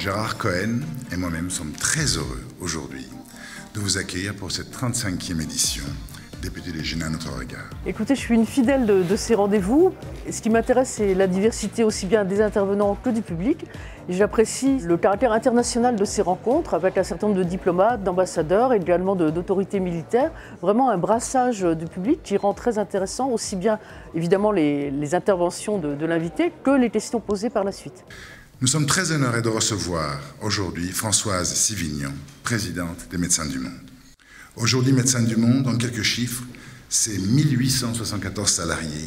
Gérard Cohen et moi-même sommes très heureux aujourd'hui de vous accueillir pour cette 35e édition Député des Jeunes à notre regard. Écoutez, je suis une fidèle de ces rendez-vous. Ce qui m'intéresse, c'est la diversité aussi bien des intervenants que du public. J'apprécie le caractère international de ces rencontres avec un certain nombre de diplomates, d'ambassadeurs et également d'autorités militaires. Vraiment un brassage du public qui rend très intéressant aussi bien évidemment les interventions de l'invité que les questions posées par la suite. Nous sommes très honorés de recevoir aujourd'hui Françoise Sivignon, présidente des Médecins du Monde. Aujourd'hui, Médecins du Monde, en quelques chiffres, c'est 1874 salariés,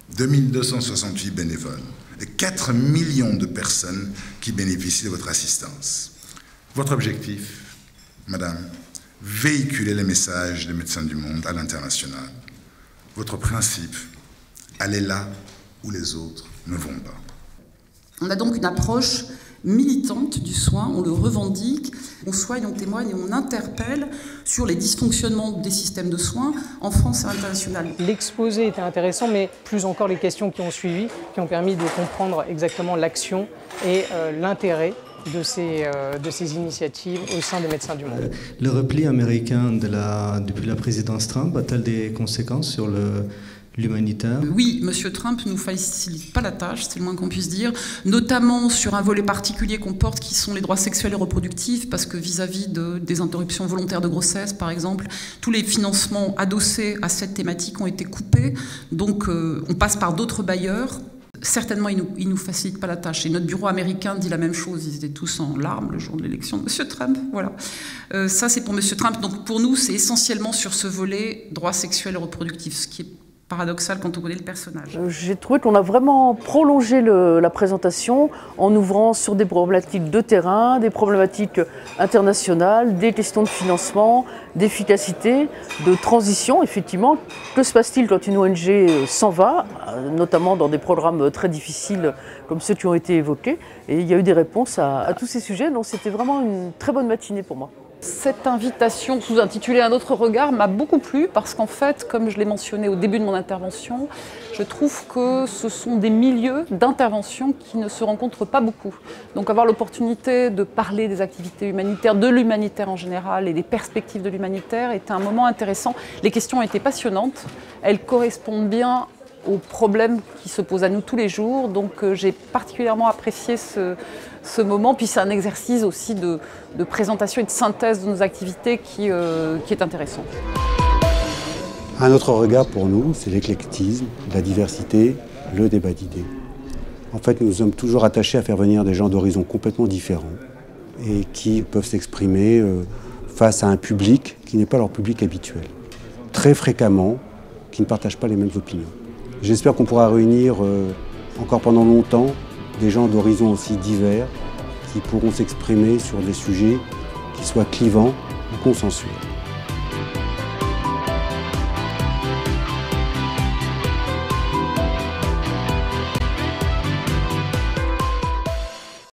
2268 bénévoles et 4 millions de personnes qui bénéficient de votre assistance. Votre objectif, Madame, véhiculer les messages des Médecins du Monde à l'international. Votre principe, aller là où les autres ne vont pas. On a donc une approche militante du soin, on le revendique, on soigne, on témoigne et on interpelle sur les dysfonctionnements des systèmes de soins en France et à l'international. L'exposé était intéressant, mais plus encore les questions qui ont suivi, qui ont permis de comprendre exactement l'action et l'intérêt de ces initiatives au sein des Médecins du Monde. Le repli américain depuis la présidence Trump a-t-il des conséquences sur l'humanitaire? Oui, M. Trump ne nous facilite pas la tâche, c'est le moins qu'on puisse dire, notamment sur un volet particulier qu'on porte qui sont les droits sexuels et reproductifs, parce que vis-à-vis des interruptions volontaires de grossesse, par exemple, tous les financements adossés à cette thématique ont été coupés, donc on passe par d'autres bailleurs. Certainement, il nous facilite pas la tâche. Et notre bureau américain dit la même chose. Ils étaient tous en larmes le jour de l'élection de M. Trump. Voilà. Ça, c'est pour M. Trump. Donc, pour nous, c'est essentiellement sur ce volet droits sexuels et reproductifs, ce qui est paradoxal quand on connaît le personnage. J'ai trouvé qu'on a vraiment prolongé la présentation en ouvrant sur des problématiques de terrain, des problématiques internationales, des questions de financement, d'efficacité, de transition. Effectivement, que se passe-t-il quand une ONG s'en va, notamment dans des programmes très difficiles comme ceux qui ont été évoqués. Et il y a eu des réponses à tous ces sujets, donc c'était vraiment une très bonne matinée pour moi. Cette invitation sous-intitulée Un autre regard m'a beaucoup plu parce qu'en fait, comme je l'ai mentionné au début de mon intervention, je trouve que ce sont des milieux d'intervention qui ne se rencontrent pas beaucoup. Donc avoir l'opportunité de parler des activités humanitaires, de l'humanitaire en général et des perspectives de l'humanitaire était un moment intéressant. Les questions étaient passionnantes, elles correspondent bien aux problèmes qui se posent à nous tous les jours. Donc j'ai particulièrement apprécié ce moment. Puis c'est un exercice aussi de présentation et de synthèse de nos activités qui est intéressant. Un autre regard pour nous, c'est l'éclectisme, la diversité, le débat d'idées. En fait, nous sommes toujours attachés à faire venir des gens d'horizons complètement différents et qui peuvent s'exprimer face à un public qui n'est pas leur public habituel. Très fréquemment, qui ne partagent pas les mêmes opinions. J'espère qu'on pourra réunir encore pendant longtemps des gens d'horizons aussi divers qui pourront s'exprimer sur des sujets qui soient clivants ou consensuels.